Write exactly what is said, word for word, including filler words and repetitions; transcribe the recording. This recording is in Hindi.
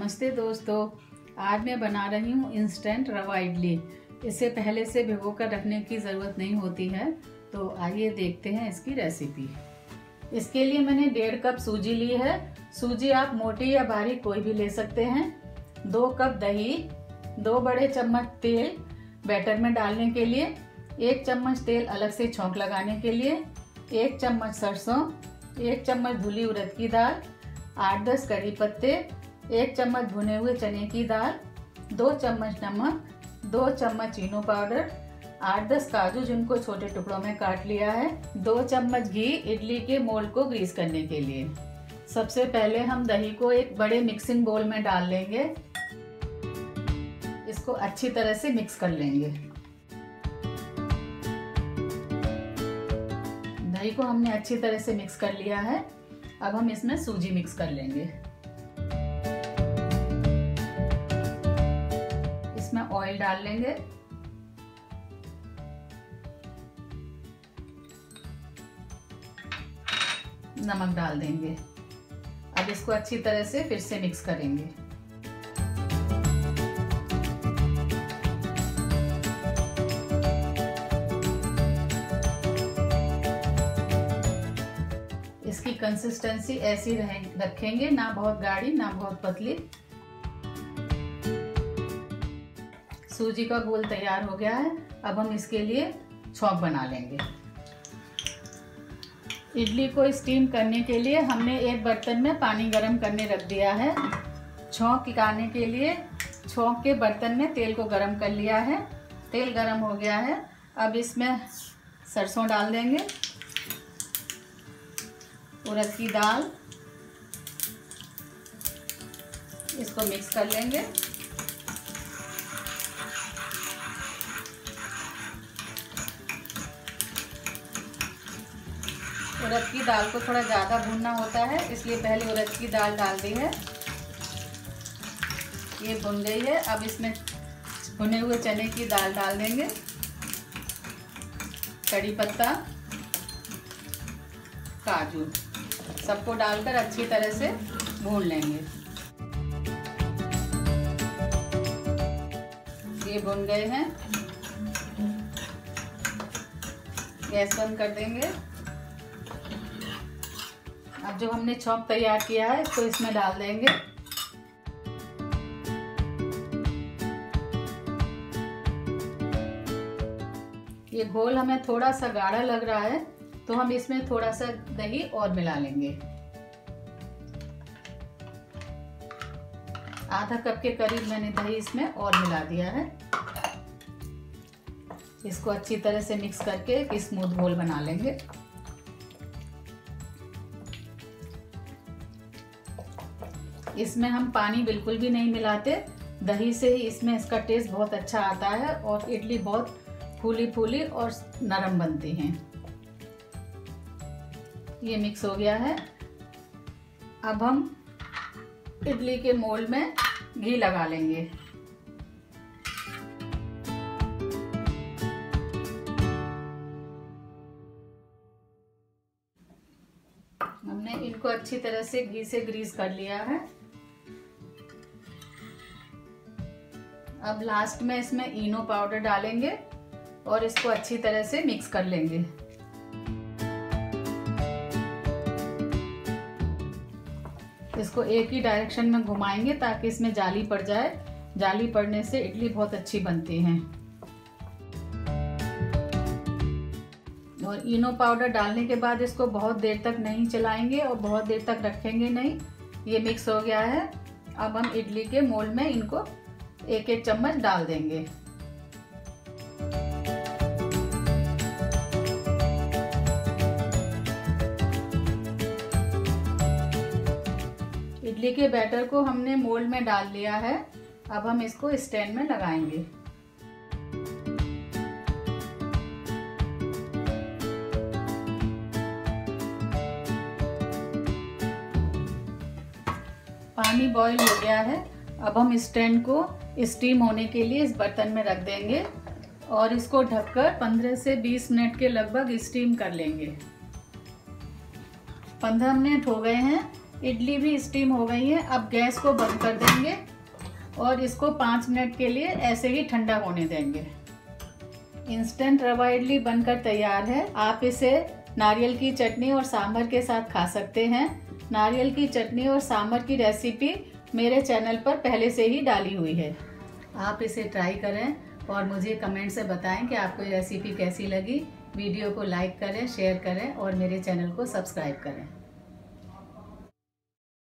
नमस्ते दोस्तों, आज मैं बना रही हूँ इंस्टेंट रवा इडली। इसे पहले से भिगो कर रखने की ज़रूरत नहीं होती है। तो आइए देखते हैं इसकी रेसिपी। इसके लिए मैंने डेढ़ कप सूजी ली है। सूजी आप मोटी या बारीक कोई भी ले सकते हैं। दो कप दही, दो बड़े चम्मच तेल बैटर में डालने के लिए, एक चम्मच तेल अलग से छौंक लगाने के लिए, एक चम्मच सरसों, एक चम्मच धुली उड़द की दाल, आठ दस कड़ी पत्ते, एक चम्मच भुने हुए चने की दाल, दो चम्मच नमक, दो चम्मच इनो पाउडर, आठ दस काजू जिनको छोटे टुकड़ों में काट लिया है, दो चम्मच घी इडली के मोल्ड को ग्रीस करने के लिए। सबसे पहले हम दही को एक बड़े मिक्सिंग बोल में डाल लेंगे। इसको अच्छी तरह से मिक्स कर लेंगे। दही को हमने अच्छी तरह से मिक्स कर लिया है। अब हम इसमें सूजी मिक्स कर लेंगे। इसमें ऑयल डाल लेंगे। नमक डाल देंगे। अब इसको अच्छी तरह से फिर से मिक्स करेंगे। इसकी कंसिस्टेंसी ऐसी रखेंगे, ना बहुत गाढ़ी ना बहुत पतली। सूजी का घोल तैयार हो गया है। अब हम इसके लिए छौंक बना लेंगे। इडली को स्टीम करने के लिए हमने एक बर्तन में पानी गर्म करने रख दिया है। छौंक निकालने के लिए छौंक के बर्तन में तेल को गर्म कर लिया है। तेल गर्म हो गया है। अब इसमें सरसों डाल देंगे, उड़द की दाल, इसको मिक्स कर लेंगे। उड़द की दाल को थोड़ा ज़्यादा भूनना होता है, इसलिए पहले उड़द की दाल डाल दी है। ये भुन गई है। अब इसमें भुने हुए चने की दाल डाल देंगे, कड़ी पत्ता, काजू, सबको डालकर अच्छी तरह से भून लेंगे। ये भुन गए हैं। गैस बंद कर देंगे। अब जो हमने छौंक तैयार किया है इसको इसमें डाल देंगे। ये घोल हमें थोड़ा सा गाढ़ा लग रहा है, तो हम इसमें थोड़ा सा दही और मिला लेंगे। आधा कप के करीब मैंने दही इसमें और मिला दिया है। इसको अच्छी तरह से मिक्स करके एक स्मूथ घोल बना लेंगे। इसमें हम पानी बिल्कुल भी नहीं मिलाते। दही से ही इसमें इसका टेस्ट बहुत अच्छा आता है और इडली बहुत फूली फूली और नरम बनती हैं। ये मिक्स हो गया है। अब हम इडली के मोल्ड में घी लगा लेंगे। हमने इनको अच्छी तरह से घी से ग्रीस कर लिया है। अब लास्ट में इसमें इनो पाउडर डालेंगे और इसको अच्छी तरह से मिक्स कर लेंगे। इसको एक ही डायरेक्शन में घुमाएंगे ताकि इसमें जाली पड़ जाए। जाली पड़ने से इडली बहुत अच्छी बनती है। और इनो पाउडर डालने के बाद इसको बहुत देर तक नहीं चलाएंगे और बहुत देर तक रखेंगे नहीं। ये मिक्स हो गया है। अब हम इडली के मोल्ड में इनको एक एक चम्मच डाल देंगे। इडली के बैटर को हमने मोल्ड में डाल लिया है। अब हम इसको स्टैंड में लगाएंगे। पानी बॉईल हो गया है। अब हम स्टैंड को स्टीम होने के लिए इस बर्तन में रख देंगे और इसको ढककर पंद्रह से बीस मिनट के लगभग स्टीम कर लेंगे। पंद्रह मिनट हो गए हैं। इडली भी स्टीम हो गई है। अब गैस को बंद कर देंगे और इसको पाँच मिनट के लिए ऐसे ही ठंडा होने देंगे। इंस्टेंट रवा इडली बनकर तैयार है। आप इसे नारियल की चटनी और सांभर के साथ खा सकते हैं। नारियल की चटनी और सांभर की रेसिपी मेरे चैनल पर पहले से ही डाली हुई है। आप इसे ट्राई करें और मुझे कमेंट से बताएं कि आपको ये रेसिपी कैसी लगी। वीडियो को लाइक करें, शेयर करें और मेरे चैनल को सब्सक्राइब करें।